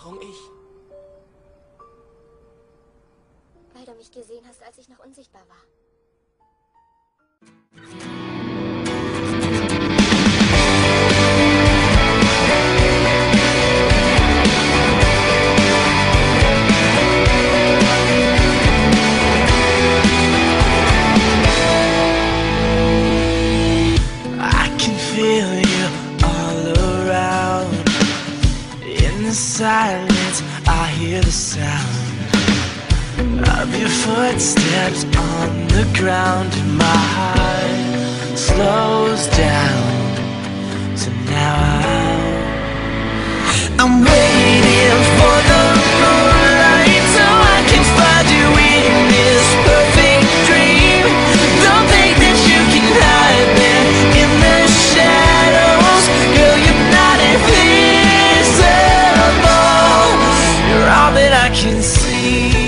Warum ich? Weil du mich gesehen hast, als ich noch unsichtbar war. Silence, I hear the sound of your footsteps on the ground, and my heart slows down. So now I'm waiting for the moonlight so I can find you in this perfect dream. Don't think that you can hide me in the shadows. Girl, you're not invisible. You're all that I can see.